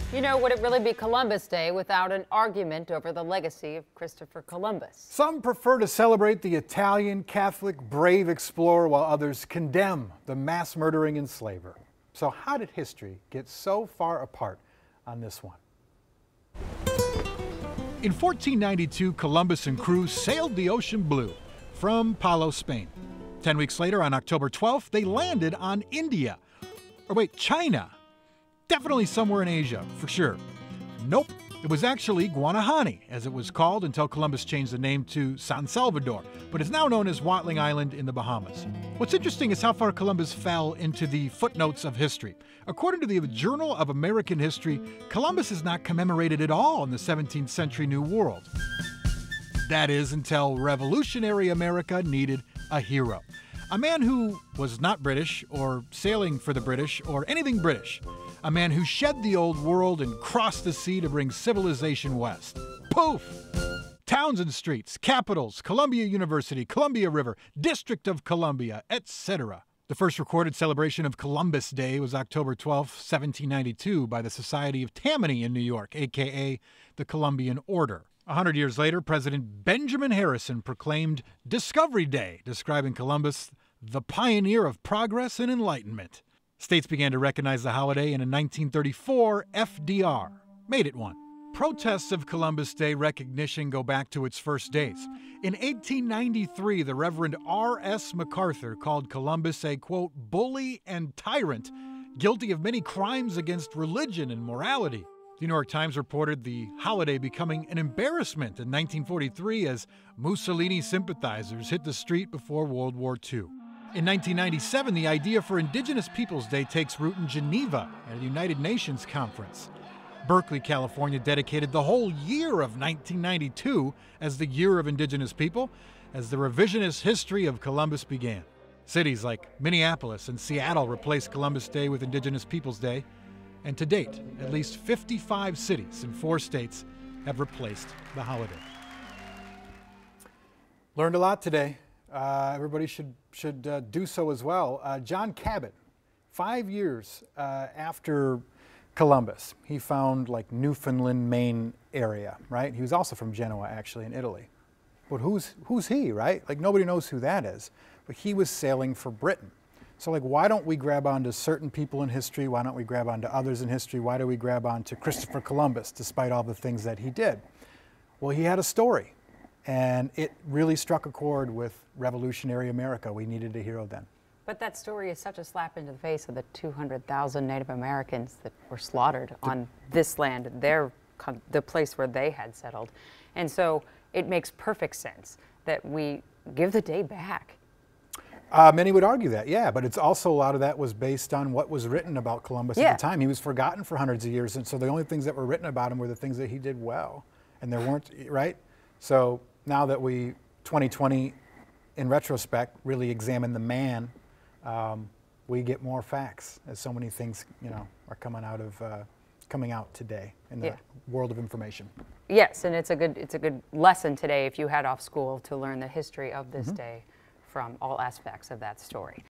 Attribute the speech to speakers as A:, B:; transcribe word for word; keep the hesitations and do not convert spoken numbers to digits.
A: You know, would it really be Columbus Day without an argument over the legacy of Christopher Columbus?
B: Some prefer to celebrate the Italian Catholic brave explorer, while others condemn the mass murdering enslaver. So how did history get so far apart on this one?
C: In fourteen ninety-two, Columbus and crew sailed the ocean blue from Palos, Spain. Ten weeks later, on October twelfth, they landed on India. Or wait, China. Definitely somewhere in Asia, for sure. Nope, it was actually Guanahani, as it was called until Columbus changed the name to San Salvador, but is now known as Watling Island in the Bahamas. What's interesting is how far Columbus fell into the footnotes of history. According to the Journal of American History, Columbus is not commemorated at all in the seventeenth century New World. That is, until revolutionary America needed a hero. A man who was not British, or sailing for the British, or anything British. A man who shed the old world and crossed the sea to bring civilization west. Poof! Towns and streets, capitals, Columbia University, Columbia River, District of Columbia, et cetera. The first recorded celebration of Columbus Day was October twelfth, seventeen ninety-two, by the Society of Tammany in New York, aka the Columbian Order. A hundred years later, President Benjamin Harrison proclaimed Discovery Day, describing Columbus, the pioneer of progress and enlightenment. States began to recognize the holiday, and in nineteen thirty-four, F D R made it one. Protests of Columbus Day recognition go back to its first days. In eighteen ninety-three, the Reverend R S MacArthur called Columbus a, quote, bully and tyrant, guilty of many crimes against religion and morality. The New York Times reported the holiday becoming an embarrassment in nineteen forty-three as Mussolini sympathizers hit the street before World War Two. In nineteen ninety-seven, the idea for Indigenous Peoples Day takes root in Geneva at a United Nations conference. Berkeley, California dedicated the whole year of nineteen ninety-two as the Year of Indigenous People, as the revisionist history of Columbus began. Cities like Minneapolis and Seattle replaced Columbus Day with Indigenous Peoples Day, and to date, at least fifty-five cities in four states have replaced the holiday.
B: Learned a lot today. Uh, everybody should should uh, do so as well. Uh, John Cabot, five years uh, after Columbus, he found like Newfoundland, Maine area, right? He was also from Genoa, actually, in Italy. But who's who's he, right? Like nobody knows who that is. But he was sailing for Britain. So like, why don't we grab onto certain people in history? Why don't we grab onto others in history? Why do we grab onto Christopher Columbus, despite all the things that he did? Well, he had a story. And it really struck a chord with revolutionary America. We needed a hero then.
A: But that story is such a slap into the face of the two hundred thousand Native Americans that were slaughtered on this land, their, the place where they had settled. And so it makes perfect sense that we give the day back.
B: Uh, many would argue that, yeah, but it's also a lot of that was based on what was written about Columbus
A: yeah.
B: at the time. He was forgotten for hundreds of years, and so the only things that were written about him were the things that he did well. And there weren't, right? So now that we, twenty twenty, in retrospect, really examine the man, um, we get more facts, as so many things, you know, are coming out of uh, coming out today in the
A: yeah.
B: world of information.
A: Yes, and it's a good it's a good lesson today if you head off school to learn the history of this mm-hmm. day from all aspects of that story.